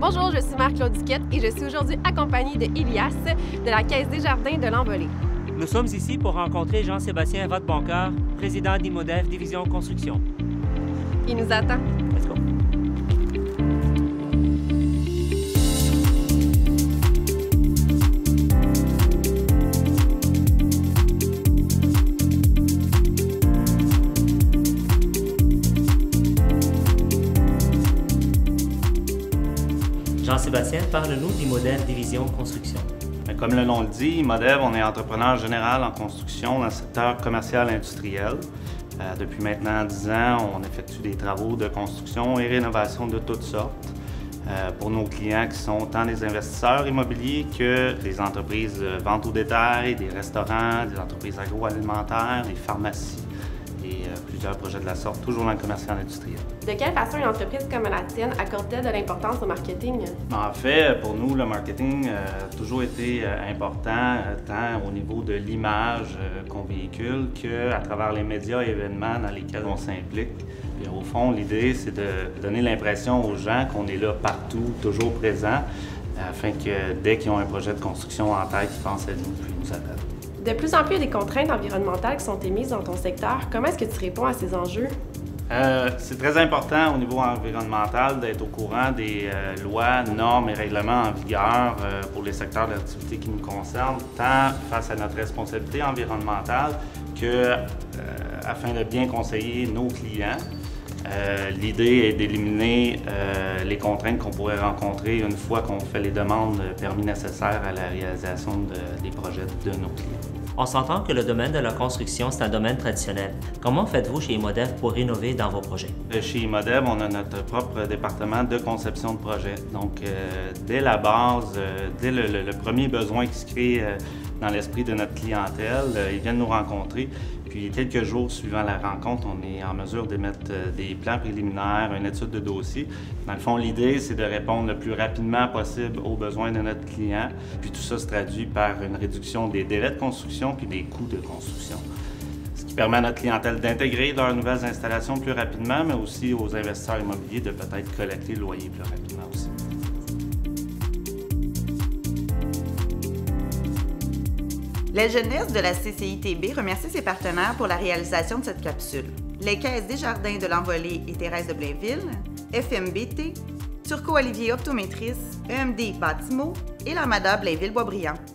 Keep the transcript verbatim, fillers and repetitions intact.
Bonjour, je suis Marc-Claude Duquette et je suis aujourd'hui accompagnée de Ilias de la Caisse des Jardins de l'Envolée. Nous sommes ici pour rencontrer Jean-Sébastien Rothboncoeur, président d'Imodef Division Construction. Il nous attend. Let's go. Jean-Sébastien, parle-nous d'Imodef Division Construction. Comme le nom le dit, Imodef, on est entrepreneur général en construction dans le secteur commercial industriel. Euh, depuis maintenant dix ans, on effectue des travaux de construction et rénovation de toutes sortes euh, pour nos clients qui sont tant des investisseurs immobiliers que des entreprises de vente au détail, des restaurants, des entreprises agroalimentaires, des pharmacies et euh, plusieurs projets de la sorte, toujours dans le commercial industriel. De quelle façon une entreprise comme la tienne accorde-t-elle de l'importance au marketing? En fait, pour nous, le marketing euh, a toujours été euh, important, euh, tant au niveau de l'image euh, qu'on véhicule qu'à travers les médias et événements dans lesquels on s'implique. Puis, au fond, l'idée, c'est de donner l'impression aux gens qu'on est là partout, toujours présent, afin que dès qu'ils ont un projet de construction en tête, ils pensent à nous puis ils nous appellent. De plus en plus, il y a des contraintes environnementales qui sont émises dans ton secteur. Comment est-ce que tu réponds à ces enjeux? Euh, c'est très important au niveau environnemental d'être au courant des euh, lois, normes et règlements en vigueur euh, pour les secteurs d'activité qui nous concernent, tant face à notre responsabilité environnementale que euh, afin de bien conseiller nos clients. Euh, L'idée est d'éliminer euh, les contraintes qu'on pourrait rencontrer une fois qu'on fait les demandes de permis nécessaires à la réalisation de, des projets de nos clients. On s'entend que le domaine de la construction, c'est un domaine traditionnel. Comment faites-vous chez Imodef pour rénover dans vos projets? Chez Imodef, on a notre propre département de conception de projet. Donc, euh, dès la base, euh, dès le, le, le premier besoin qui se crée euh, dans l'esprit de notre clientèle, euh, ils viennent nous rencontrer. Puis, quelques jours suivant la rencontre, on est en mesure d'émettre euh, des plans préliminaires, une étude de dossier. Dans le fond, l'idée, c'est de répondre le plus rapidement possible aux besoins de notre client. Puis, tout ça se traduit par une réduction des délais de construction puis des coûts de construction. Ce qui permet à notre clientèle d'intégrer leurs nouvelles installations plus rapidement, mais aussi aux investisseurs immobiliers de peut-être collecter le loyer plus rapidement aussi. L'aile jeunesse de la C C I T B remercie ses partenaires pour la réalisation de cette capsule. Les Caisses des Jardins de l'Envolée et Thérèse de Blainville, F M B T, Turcot Olivier Optométrice, E M D Bâtimo et l'Armada Blainville-Boisbriand.